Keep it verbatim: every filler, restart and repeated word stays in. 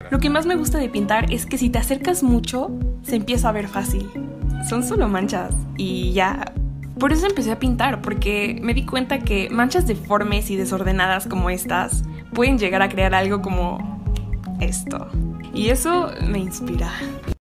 Lo que más me gusta de pintar es que si te acercas mucho, se empieza a ver fácil. Son solo manchas y ya. Por eso empecé a pintar, porque me di cuenta que manchas deformes y desordenadas como estas pueden llegar a crear algo como esto. Y eso me inspira.